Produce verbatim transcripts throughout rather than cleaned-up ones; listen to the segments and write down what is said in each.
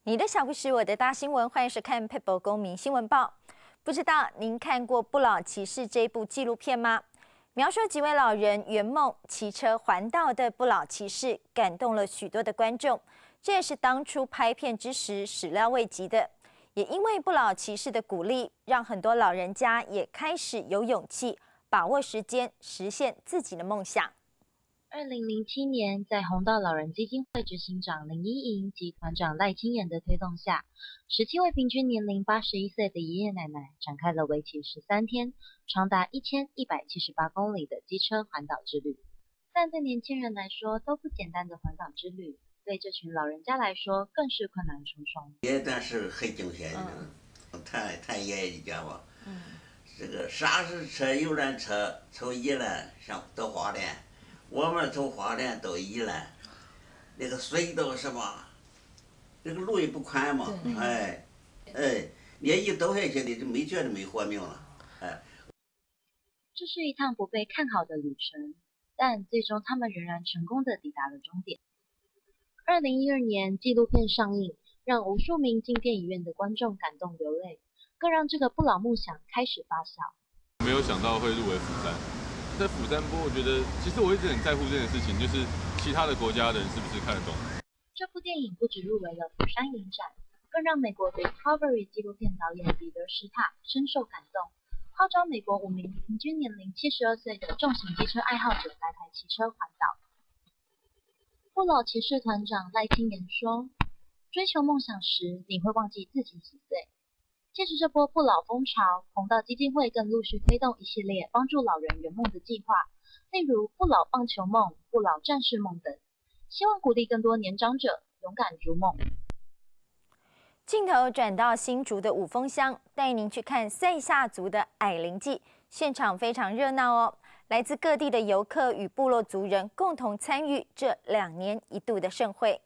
你的小故事，我的大新闻，欢迎收看 People 公民新闻报。不知道您看过《不老骑士》这部纪录片吗？描述几位老人圆梦骑车环岛的不老骑士，感动了许多的观众。这也是当初拍片之时始料未及的。也因为不老骑士的鼓励，让很多老人家也开始有勇气把握时间，实现自己的梦想。 二零零七年，在弘道老人基金会执行长林依莹及团长赖清妍的推动下，十七位平均年龄八十一岁的爷爷奶奶展开了为期十三天、长达一千一百七十八公里的机车环岛之旅。但对年轻人来说都不简单的环岛之旅，对这群老人家来说更是困难重重。 也但是很惊险的，嗯、太太爷爷家吧，嗯，这个砂石车、游览车从宜兰上到花莲。我们从花莲到宜兰，那个隧道是吧？那个路也不宽嘛，哎，哎，你一倒下去，你就没觉得没活命了，哎。 这是一趟不被看好的旅程，但最终他们仍然成功的抵达了终点。二零一二年，纪录片上映，让无数名进电影院的观众感动流泪，更让这个不老梦想开始发酵。 没有想到会入围釜山。在釜山播，我觉得其实我一直很在乎这件事情，就是其他的国家的人是不是看得懂。 这部电影不只入围了釜山影展，更让美国 Discovery 纪录片导演彼得·施塔深受感动，号召美国五名平均年龄七十二岁的重型机车爱好者来台骑车环岛。不老骑士团长赖清妍说：“追求梦想时，你会忘记自己几岁。”借着这波不老风潮，弘道基金会更陆续推动一系列帮助老人圆梦的计划，例如不老棒球梦、不老战士梦等，希望鼓励更多年长者勇敢逐梦。 镜头转到新竹的五峰乡，带您去看赛夏族的矮灵祭，现场非常热闹哦。来自各地的游客与部落族人共同参与这两年一度的盛会。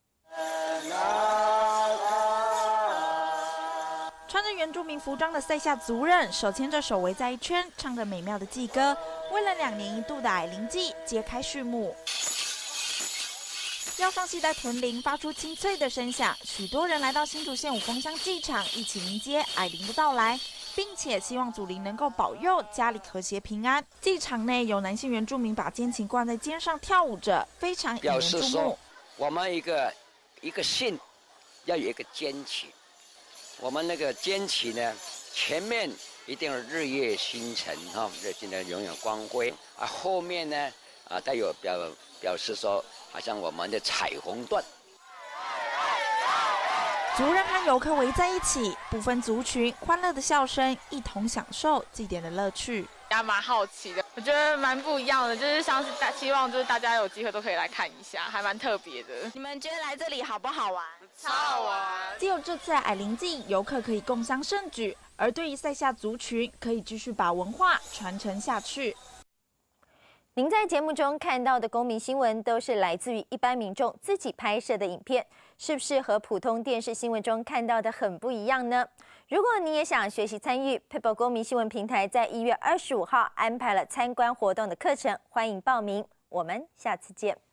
穿着原住民服装的赛夏族人，手牵着手围在一圈，唱着美妙的祭歌，为了两年一度的矮灵祭揭开序幕。腰上系带臀铃，发出清脆的声响。许多人来到新竹县五峰乡祭场，一起迎接矮灵的到来，并且希望祖灵能够保佑家里和谐平安。祭场内有男性原住民把肩琴挂在肩上跳舞着，非常引人注目。表示说， 我们一个一个信要有一个肩琴。我们那个肩旗呢，前面一定是日月星辰哈，日星辰永远光辉啊。后面呢，啊带有表表示说，好像我们的彩虹段。 族人和游客围在一起，不分族群，欢乐的笑声，一同享受祭典的乐趣。 也蛮好奇的，我觉得蛮不一样的，就是像是大希望就是大家有机会都可以来看一下，还蛮特别的。 你们觉得来这里好不好玩？ 超好玩！ 只有这次矮灵祭，游客可以共襄盛举，而对于赛夏族群，可以继续把文化传承下去。 您在节目中看到的公民新闻，都是来自于一般民众自己拍摄的影片，是不是和普通电视新闻中看到的很不一样呢？如果你也想学习参与 People 公民新闻平台在一月二十五号安排了参观活动的课程，欢迎报名。我们下次见。